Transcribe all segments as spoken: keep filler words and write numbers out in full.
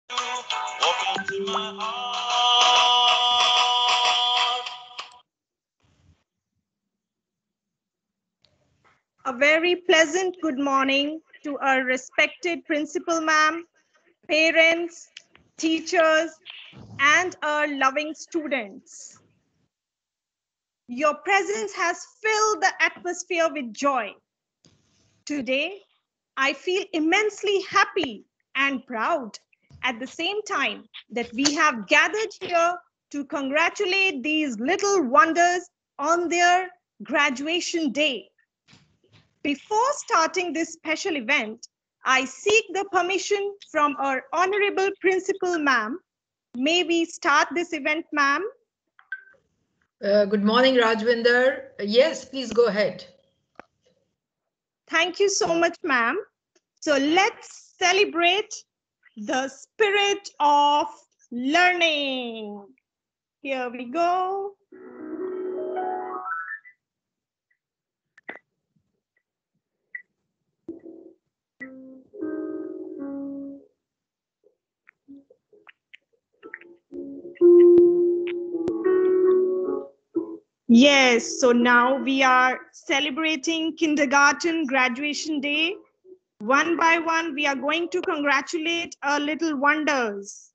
Walk into my heart. A very pleasant good morning to our respected principal ma'am, parents, teachers, and our loving students. Your presence has filled the atmosphere with joy. Today, I feel immensely happy and proud at the same time that we have gathered here to congratulate these little wonders on their graduation day. Before starting this special event, I seek the permission from our honorable principal ma'am. May we start this event, ma'am? Uh, good morning, Rajwinder. Uh, yes, please go ahead. Thank you so much, ma'am. So let's celebrate the spirit of learning. Here we go. Yes, so now we are celebrating kindergarten graduation day. One by one, we are going to congratulate our little wonders.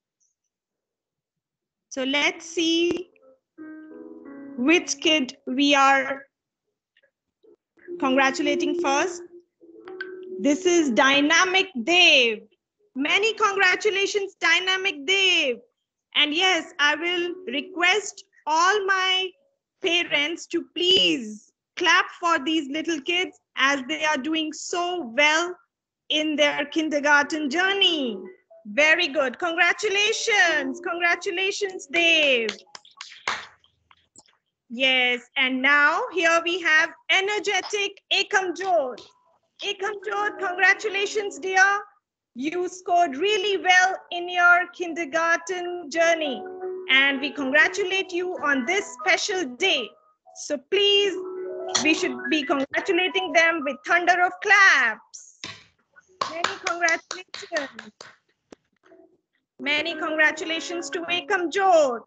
So let's see which kid we are congratulating first. This is Dynamic Dave. Many congratulations, Dynamic Dave. And yes, I will request all my parents to please clap for these little kids as they are doing so well in their kindergarten journey. Very good. Congratulations. Congratulations, Dave. Yes, and now here we have energetic Ekam Jodh. Ekam Jodh, congratulations, dear. You scored really well in your kindergarten journey, and we congratulate you on this special day. So please, we should be congratulating them with thunder of claps. Many congratulations. Many congratulations to Ekam Jodh.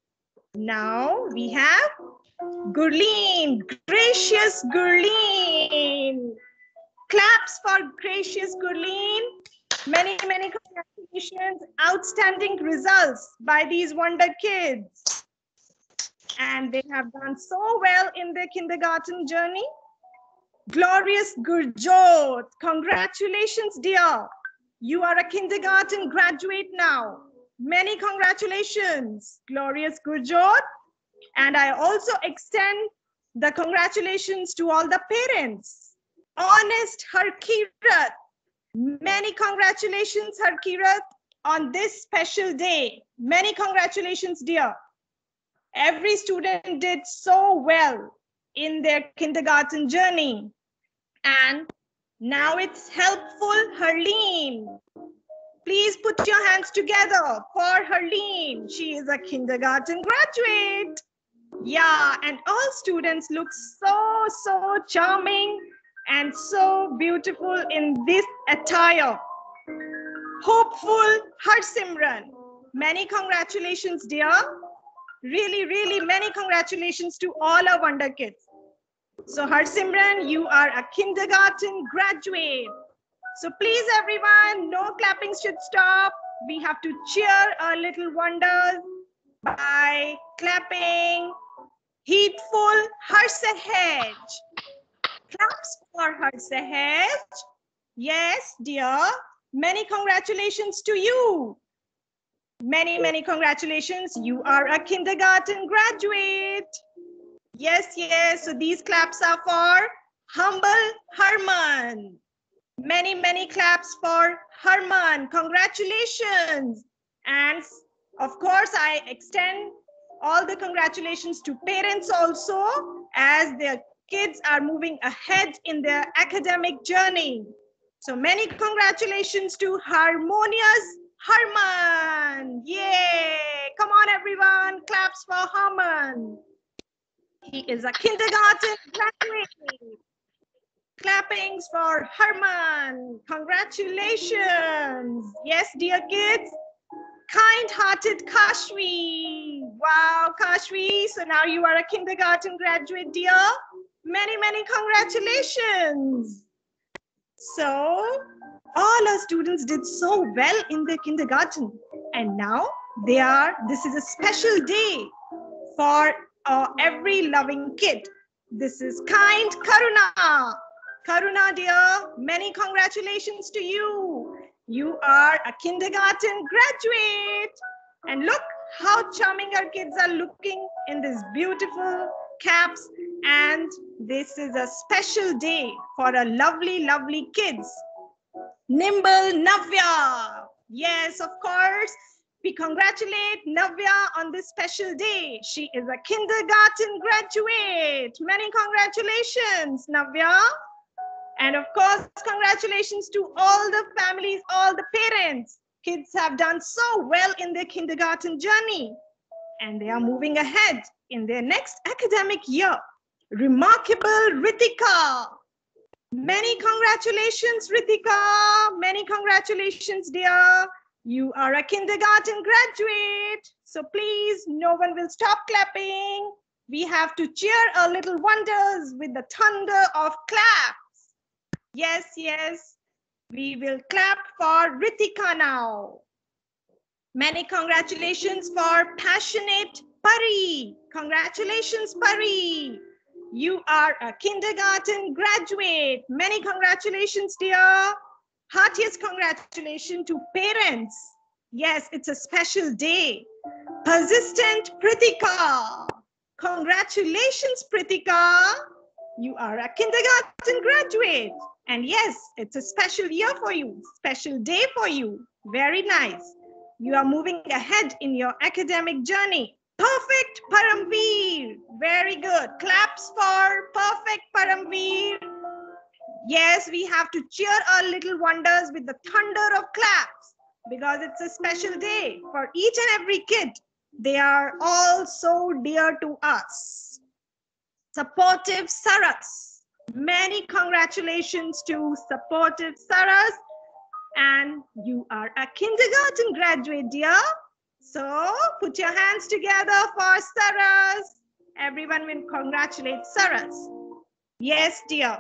Now we have Gurleen, gracious Gurleen. Claps for gracious Gurleen. Many, many congratulations. Outstanding results by these wonder kids. And they have done so well in their kindergarten journey. Glorious Gurjot, congratulations, dear. You are a kindergarten graduate now. Many congratulations, glorious Gurjot. And I also extend the congratulations to all the parents. Honest Harkirat, many congratulations, Harkirat, on this special day. Many congratulations, dear. Every student did so well in their kindergarten journey. And now it's helpful, Harleen. Please put your hands together for Harleen. She is a kindergarten graduate. Yeah, and all students look so, so charming and so beautiful in this attire. Hopeful Harsimran. Many congratulations, dear. Really, really many congratulations to all our wonder kids. So Harsimran, you are a kindergarten graduate. So please everyone, no clapping should stop. We have to cheer our little wonders by clapping. Heedful Harsahej. Claps for Harsahej. Yes, dear. Many congratulations to you. Many, many congratulations. You are a kindergarten graduate. Yes, yes. So these claps are for humble Harman. Many, many claps for Harman. Congratulations. And of course, I extend all the congratulations to parents also, as their kids are moving ahead in their academic journey. So many congratulations to Harmonious Harman. Yay! Come on, everyone. Claps for Harman. He is a kindergarten graduate. Clappings for Harman. Congratulations. Yes, dear kids. Kind-hearted Kashvi. Wow, Kashvi. So now you are a kindergarten graduate, dear. Many, many congratulations. So all our students did so well in their kindergarten. And now they are, this is a special day for uh, every loving kid. This is kind Karuna. Karuna, dear, many congratulations to you. You are a kindergarten graduate. And look how charming our kids are looking in these beautiful caps. And this is a special day for our lovely, lovely kids. Nimble Navya. Yes, of course. We congratulate Navya on this special day. She is a kindergarten graduate. Many congratulations, Navya. And of course, congratulations to all the families, all the parents. Kids have done so well in their kindergarten journey. And they are moving ahead in their next academic year. Remarkable Ritika. Many congratulations, Ritika. Many congratulations, dear. You are a kindergarten graduate. So please, no one will stop clapping. We have to cheer our little wonders with the thunder of claps. Yes, yes. We will clap for Ritika now. Many congratulations for Passionate Pari. Congratulations, Pari. You are a kindergarten graduate. Many congratulations, dear. Heartiest congratulations to parents. Yes, it's a special day. Persistent Pritika. Congratulations, Pritika. You are a kindergarten graduate. And yes, it's a special year for you, special day for you. Very nice. You are moving ahead in your academic journey. Perfect Paramveer. Very good. Claps for perfect Paramveer. Yes, we have to cheer our little wonders with the thunder of claps because it's a special day for each and every kid. They are all so dear to us. Supportive Saras. Many congratulations to Supportive Saras. And you are a kindergarten graduate, dear. So put your hands together for Saras. Everyone will congratulate Saras. Yes, dear.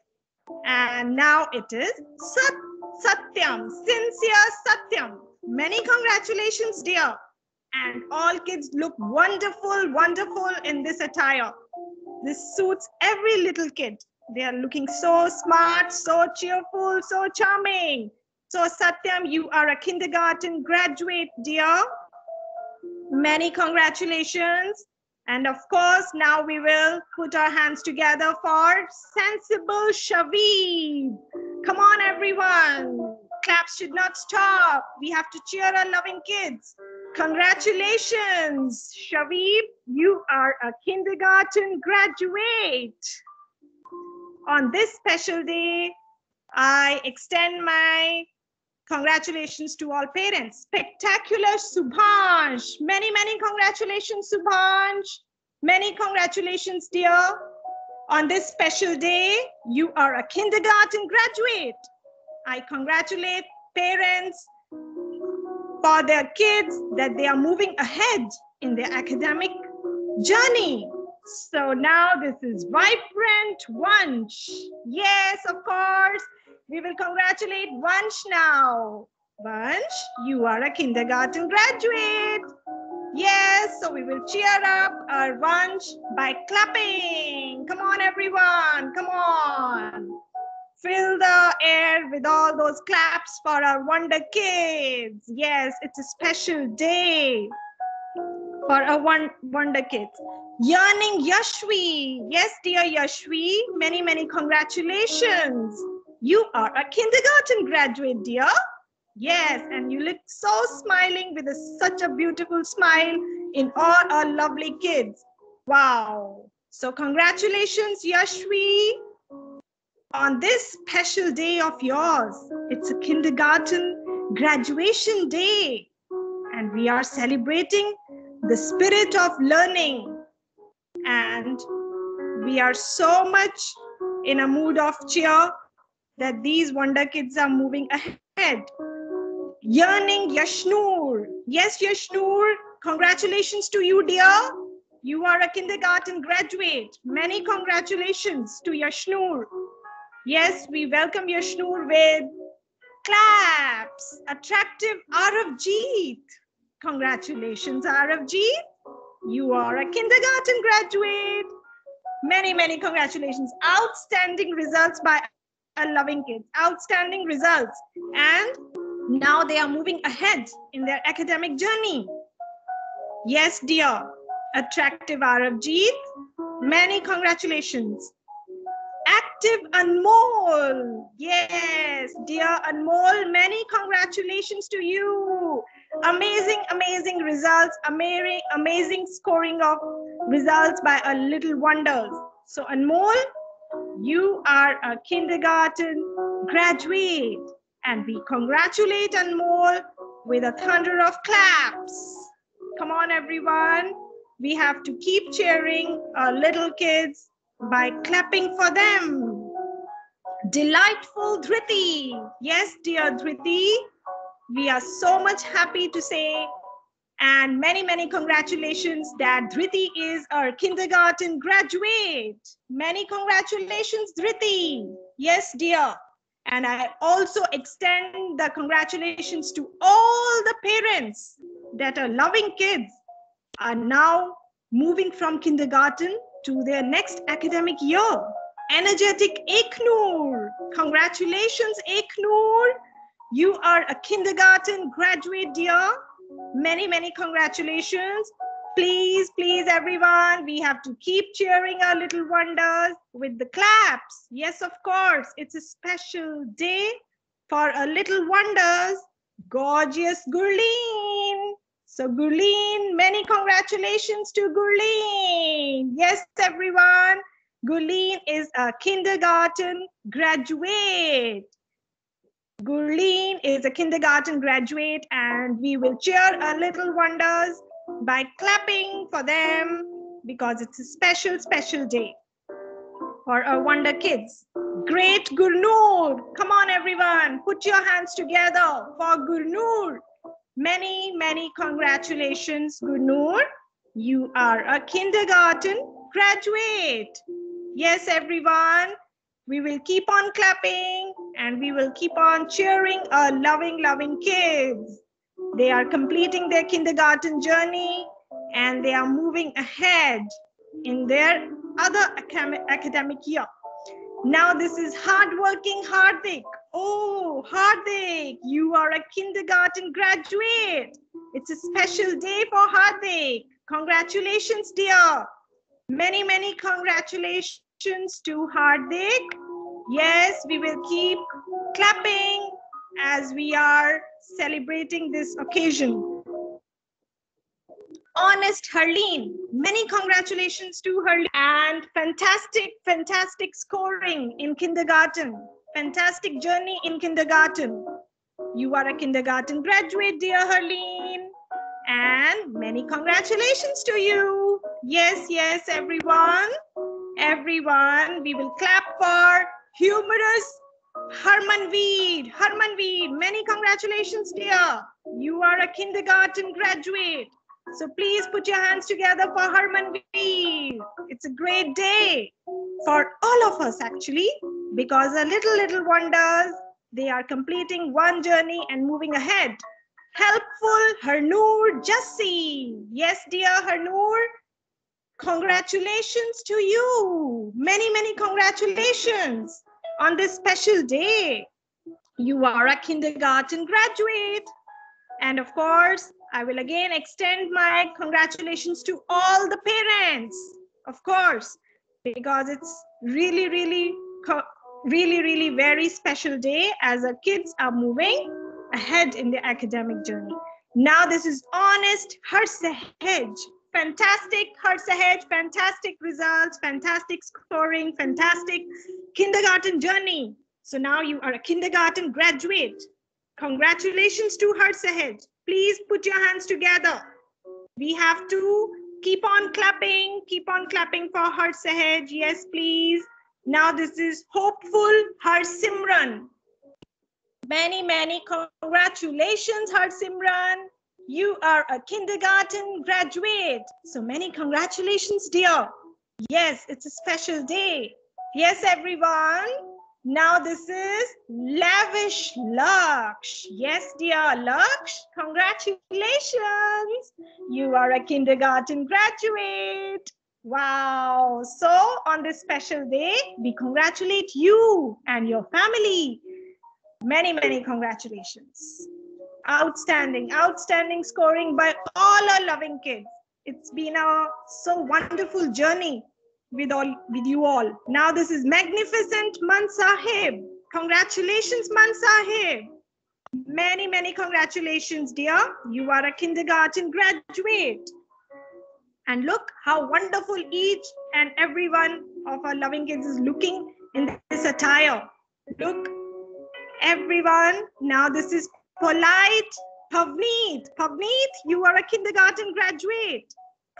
And now it is Sat Satyam, sincere Satyam. Many congratulations, dear. And all kids look wonderful, wonderful in this attire. This suits every little kid. They are looking so smart, so cheerful, so charming. So Satyam, you are a kindergarten graduate, dear. Many congratulations. And of course, now we will put our hands together for Sensible Shavib. Come on, everyone. Claps should not stop. We have to cheer our loving kids. Congratulations, Shavib. You are a kindergarten graduate. On this special day, I extend my congratulations to all parents. Spectacular Subhansh. Many, many congratulations, Subhansh. Many congratulations, dear. On this special day, you are a kindergarten graduate. I congratulate parents for their kids that they are moving ahead in their academic journey. So now this is Vibrant Vansh. Yes, of course. We will congratulate Vansh now. Vansh, you are a kindergarten graduate. Yes, so we will cheer up our Vansh by clapping. Come on, everyone, come on. Fill the air with all those claps for our wonder kids. Yes, it's a special day for our wonder kids. Yearning Yashvi. Yes, dear Yashvi, many, many congratulations. You are a kindergarten graduate, dear. Yes, and you look so smiling with a, such a beautiful smile in all our lovely kids. Wow. So congratulations, Yashvi, on this special day of yours. It's a kindergarten graduation day, and we are celebrating the spirit of learning. And we are so much in a mood of cheer that these wonder kids are moving ahead. Yearning Yashnoor. Yes, Yashnoor, congratulations to you, dear. You are a kindergarten graduate. Many congratulations to Yashnoor. Yes, we welcome Yashnoor with claps. Attractive Aravjeet. Congratulations, Aravjeet. You are a kindergarten graduate. Many, many congratulations. Outstanding results by a loving kids. Outstanding results. And now they are moving ahead in their academic journey. Yes, dear. Attractive Aravjeet. Many congratulations. Active Anmol. Yes, dear Anmol, many congratulations to you. Amazing, amazing results. Amazing, amazing scoring of results by a little wonders. So Anmol, you are a kindergarten graduate. And we congratulate Anmol with a thunder of claps. Come on, everyone. We have to keep cheering our little kids by clapping for them. Delightful Dhriti. Yes, dear Dhriti. We are so much happy to say and many, many congratulations that Dhriti is our kindergarten graduate. Many congratulations, Dhriti. Yes, dear. And I also extend the congratulations to all the parents that are loving kids are now moving from kindergarten to their next academic year. Energetic Eknoor. Congratulations, Eknoor. You are a kindergarten graduate, dear. Many, many congratulations. Please, please, everyone, we have to keep cheering our little wonders with the claps. Yes, of course, it's a special day for our little wonders, gorgeous Gurleen. So Gurleen, many congratulations to Gurleen. Yes, everyone, Gurleen is a kindergarten graduate. Gurleen is a kindergarten graduate, and we will cheer our little wonders by clapping for them because it's a special, special day for our wonder kids. Great Gurnoor. Come on, everyone. Put your hands together for Gurnoor. Many, many congratulations, Gurnoor. You are a kindergarten graduate. Yes, everyone. We will keep on clapping and we will keep on cheering our loving, loving kids. They are completing their kindergarten journey and they are moving ahead in their other academic year. Now this is hardworking Hardik. Oh, Hardik, you are a kindergarten graduate. It's a special day for Hardik. Congratulations, dear. Many, many congratulations to Hardik. Yes, we will keep clapping as we are celebrating this occasion. Honest Harleen, many congratulations to Harleen and fantastic, fantastic scoring in kindergarten. Fantastic journey in kindergarten. You are a kindergarten graduate, dear Harleen. And many congratulations to you. Yes, yes, everyone. Everyone, we will clap for humorous Harmanveer. Harmanveer, many congratulations, dear. You are a kindergarten graduate. So please put your hands together for Harmanveer. It's a great day for all of us, actually, because our little, little wonders, they are completing one journey and moving ahead. Helpful Harnoor Jassi. Yes, dear Harnoor. Congratulations to you. Many, many congratulations on this special day. You are a kindergarten graduate. And of course, I will again extend my congratulations to all the parents, of course, because it's really, really, really, really very special day as our kids are moving ahead in their academic journey. Now this is Honest Harsahej. Fantastic Harsahej, fantastic results, fantastic scoring, fantastic kindergarten journey. So now you are a kindergarten graduate. Congratulations to Harsahej. Please put your hands together. We have to keep on clapping, keep on clapping for Harsahej. Yes, please. Now this is Hopeful Harsimran. Many, many congratulations, Harsimran. You are a kindergarten graduate. So many congratulations, dear. Yes, it's a special day. Yes, everyone. Now this is Lavish Laksh. Yes, dear Laksh, congratulations. You are a kindergarten graduate. Wow. So on this special day, we congratulate you and your family. Many, many congratulations. Outstanding, outstanding scoring by all our loving kids. It's been a so wonderful journey with all with you all. Now this is magnificent Man Sahib. Congratulations, Man Sahib. Many, many congratulations, dear. You are a kindergarten graduate. And look how wonderful each and every one of our loving kids is looking in this attire. Look, everyone. Now this is Polite Pavneet. Pavneet, you are a kindergarten graduate.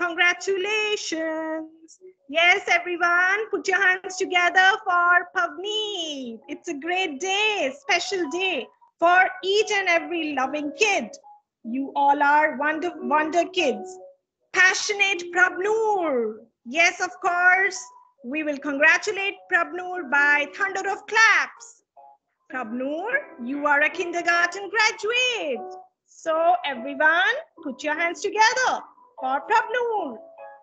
Congratulations. Yes, everyone, put your hands together for Pavneet. It's a great day, special day for each and every loving kid. You all are wonder, wonder kids. Passionate Prabnoor. Yes, of course, we will congratulate Prabnoor by thunder of claps. Prabnoor, you are a kindergarten graduate. So everyone, put your hands together for Prabnoor.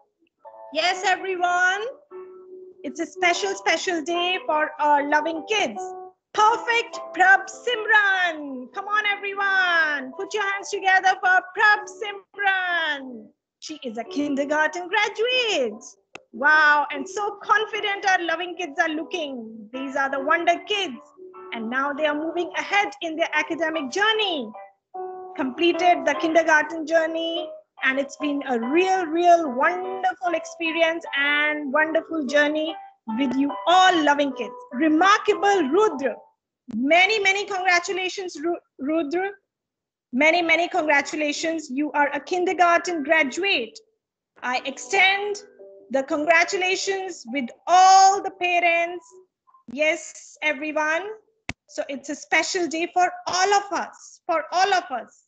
Yes, everyone. It's a special, special day for our loving kids. Perfect Prab Simran. Come on, everyone. Put your hands together for Prab Simran. She is a kindergarten graduate. Wow, and so confident our loving kids are looking. These are the wonder kids. And now they are moving ahead in their academic journey. Completed the kindergarten journey, and it's been a real, real wonderful experience and wonderful journey with you all loving kids. Remarkable Rudra. Many, many congratulations, Rudra. Many, many congratulations. You are a kindergarten graduate. I extend the congratulations with all the parents. Yes, everyone. So it's a special day for all of us, for all of us.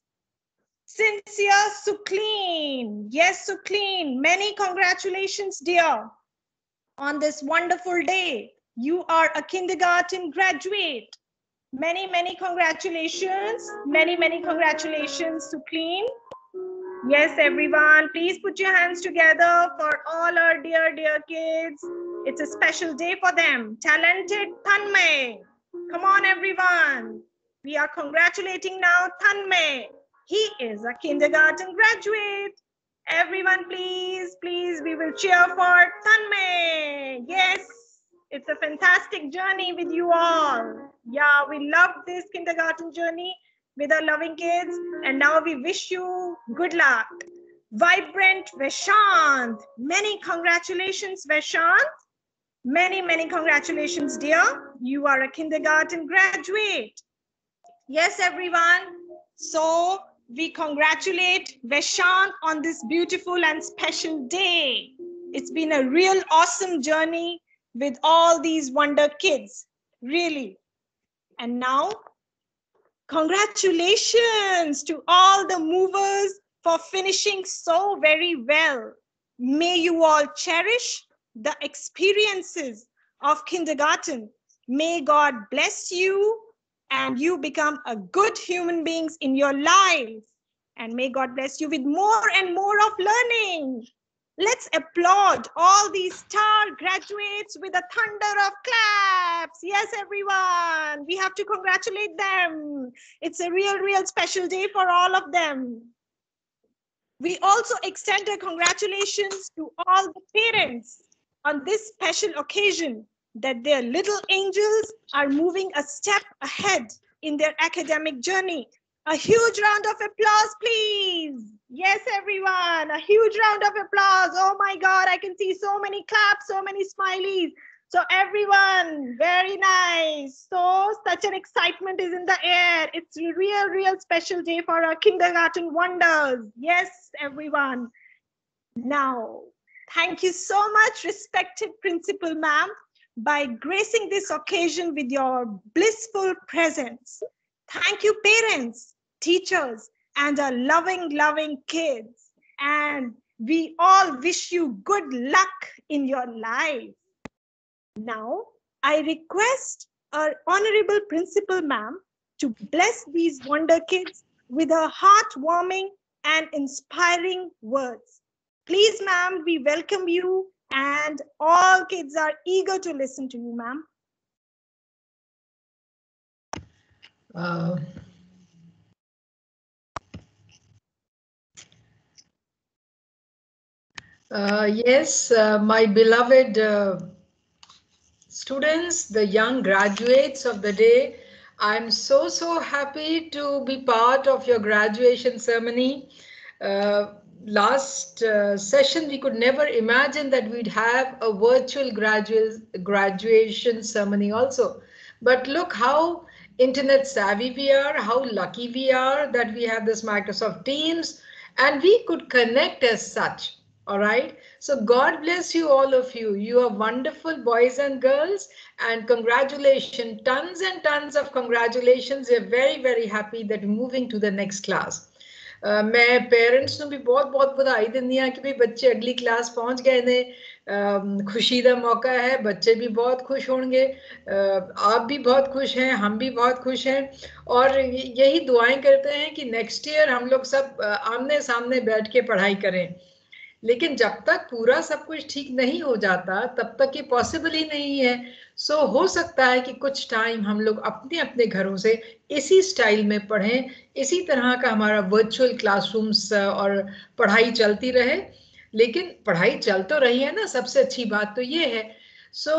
Cynthia Sukleen. Yes, Sukleen. Many congratulations, dear. On this wonderful day, you are a kindergarten graduate. Many, many congratulations. Many, many congratulations, Sukleen. Yes, everyone, please put your hands together for all our dear, dear kids. It's a special day for them. Talented Tanmay. Come on, everyone. We are congratulating now Tanmay. He is a kindergarten graduate. Everyone, please, please, we will cheer for Tanmay. Yes, it's a fantastic journey with you all. Yeah, we love this kindergarten journey with our loving kids. And now we wish you good luck. Vibrant Veshant. Many congratulations, Veshant. Many, many congratulations, dear. You are a kindergarten graduate. Yes, everyone. So we congratulate Veshant on this beautiful and special day. It's been a real awesome journey with all these wonder kids, really. And now, congratulations to all the movers for finishing so very well. May you all cherish the experiences of kindergarten. May God bless you and you become a good human beings in your life. And may God bless you with more and more of learning. Let's applaud all these star graduates with a thunder of claps. Yes, everyone. We have to congratulate them. It's a real, real special day for all of them. We also extend a congratulations to all the parents on this special occasion that their little angels are moving a step ahead in their academic journey. A huge round of applause, please. Yes, everyone, a huge round of applause. Oh my God, I can see so many claps, so many smileys. So everyone, very nice. So such an excitement is in the air. It's a real, real special day for our kindergarten wonders. Yes, everyone. Now, thank you so much, respected Principal Ma'am, by gracing this occasion with your blissful presence. Thank you, parents, teachers, and our loving, loving kids. And we all wish you good luck in your life. Now, I request our Honorable Principal Ma'am to bless these wonder kids with her heartwarming and inspiring words. Please, ma'am, we welcome you, and all kids are eager to listen to you, ma'am. Uh, uh, yes, uh, my beloved uh, students, the young graduates of the day, I'm so, so happy to be part of your graduation ceremony. Uh, last uh, session, we could never imagine that we'd have a virtual gradu graduation ceremony also. But look how internet savvy we are, how lucky we are that we have this Microsoft Teams, and we could connect as such. All right. So God bless you, all of you. You are wonderful boys and girls, and congratulations, tons and tons of congratulations. We're very, very happy that we're moving to the next class. Uh, मैं parents ਨੂੰ भी बहुत बहुत बधाई ਦਿੰਦੀ ਹਾਂ ਕਿ ਵੀ ਬੱਚੇ ਅਗਲੀ ਕਲਾਸ ਪਹੁੰਚ ਗਏ ਨੇ खुशी ਦਾ मौका है बच्चे भी बहुत खुश होंगे आप भी बहुत खुश हैं हम भी बहुत खुश हैं और यही दुआएं करते हैं कि नेक्स्ट ईयर हम लोग सब आमने सामने बैठ के पढ़ाई करें लेकिन जब तक पूरा सब कुछ ठीक नहीं हो जाता तब तक ये पॉसिबल ही नहीं है सो so, हो सकता है कि कुछ टाइम हम लोग अपने अपने घरों से इसी स्टाइल में पढ़ें इसी तरह का हमारा वर्चुअल क्लासरूम्स और पढ़ाई चलती रहे लेकिन पढ़ाई चल तो रही है ना सबसे अच्छी बात तो ये है सो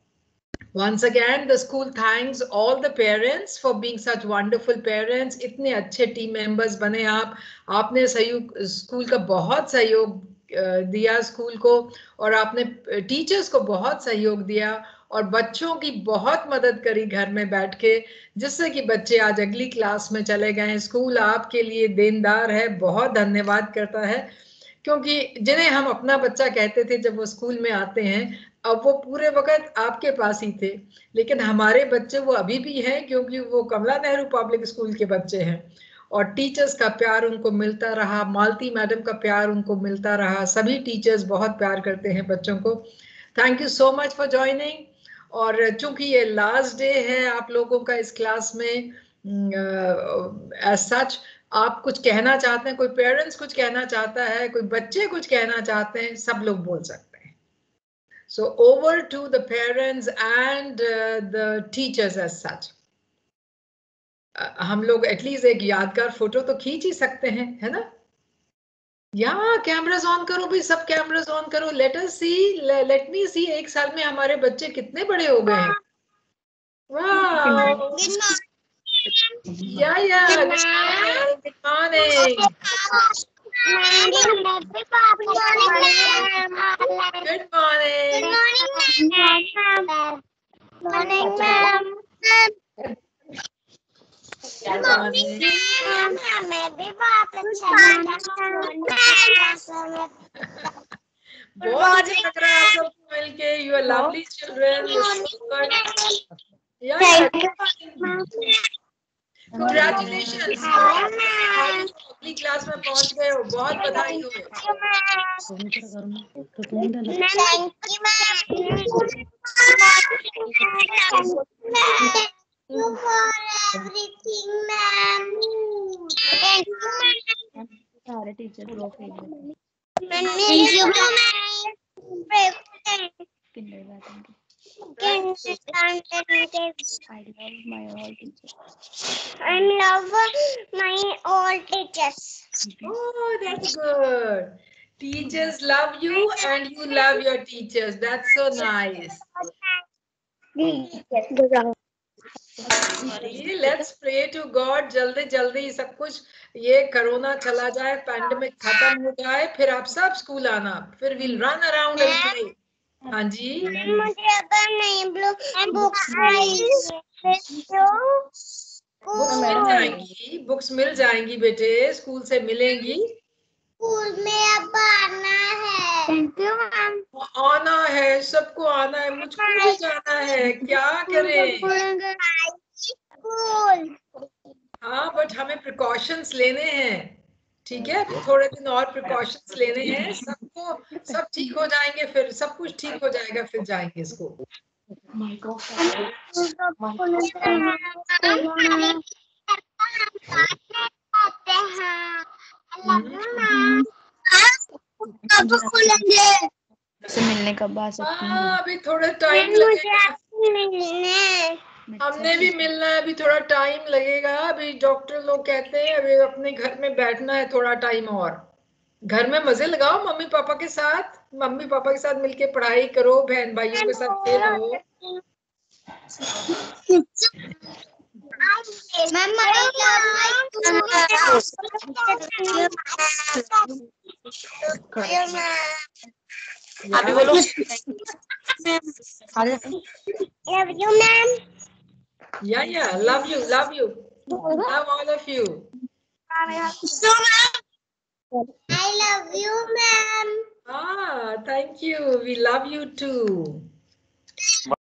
once again the school thanks all the parents for being such wonderful parents इतने अच्छे टीम मेंबर्स बने आप आपने सहयोग स्कूल का बहुत सहयोग दिया स्कूल को और आपने टीचर्स को बहुत सहयोग दिया और बच्चों की बहुत मदद करी घर में बैठ के जिससे कि बच्चे आज अगली क्लास में चले गए स्कूल आपके लिए देनदार है बहुत धन्यवाद करता है क्योंकि जिन्हें हम अपना बच्चा कहते थे जब वो स्कूल में आते हैं अब वो पूरे वक्त आपके पास ही थे लेकिन हमारे बच्चे वो अभी भी हैं क्योंकि वो कमला नेहरू पब्लिक स्कूल के बच्चे हैं और टीचर्स का प्यार उनको मिलता रहा मालती मैडम का प्यार उनको मिलता रहा सभी टीचर्स बहुत प्यार करते हैं बच्चों को thank you so much for joining और चूंकि ये लास्ट डे है आप लोगों का इस क्लास में एज सच आप कुछ कहना चाहते हैं कोई पेरेंट्स कुछ कहना चाहता है कोई बच्चे कुछ कहना चाहते हैं सब लोग बोल सकते हैं so over to the parents and the teachers as such हम लोग एटलीस्ट एक यादगार फोटो तो खींच ही सकते हैं है ना यहाँ कैमरास ऑन करो भाई सब कैमरास ऑन करो let us see let me see एक साल में हमारे बच्चे कितने बड़े हो गए हैं वाह Yeah, yeah. Good morning. Good morning. Good morning. Good morning, ma'am. Good morning, ma'am. हमें भी बहुत अच्छा लगा। बहुत अच्छा लग रहा है आप सबको मिलके। You are lovely children. Yeah, yeah. Congratulations. अगली क्लास में पहुंच गए हो बहुत बधाई हो Thank you for everything, ma'am. Thank you, ma'am. Thank you, ma'am. I love my all teachers. I love my all teachers. Oh, that's good. Teachers love you and you love your teachers. That's so nice. Let's pray to God. जल्दी जल्दी सब कुछ ये corona चला जाए, pandemic खत्म हो जाए, फिर आप सब स्कूल आना, फिर we'll run around and play. हाँ जी। मुझे अगर नहीं बुक्स बुक्स मिल जाएंगी, बुक्स मिल जाएंगी बेटे, स्कूल से मिलेंगी। स्कूल में अब आना है। Thank you, ma'am. आना है, सबको आना है, मुझको भी जाना है, क्या करें? School. हाँ, बट हमें प्रिकॉशंस लेने हैं, ठीक है? थोड़े दिन और प्रिकॉशंस लेने हैं, सबको सब ठीक हो जाएंगे, फिर सब कुछ ठीक हो जाएगा, फिर जाएंगे स्कूल। से मिलने कब आ सकती हूँ? हाँ, अभी थोड़ा टाइम लगेगा, हमने भी मिलना है, अभी थोड़ा टाइम लगेगा। अभी डॉक्टर लोग कहते हैं अभी अपने घर में बैठना है थोड़ा टाइम और, घर में मजे लगाओ मम्मी पापा के साथ, मम्मी पापा के साथ मिलके पढ़ाई करो, बहन भाइयों के साथ खेलो। अभी बोलो। Love you, ma'am. Yeah, yeah, love you, love you, love all of you. So, ma'am, I love you, ma'am. Ah, thank you. We love you too.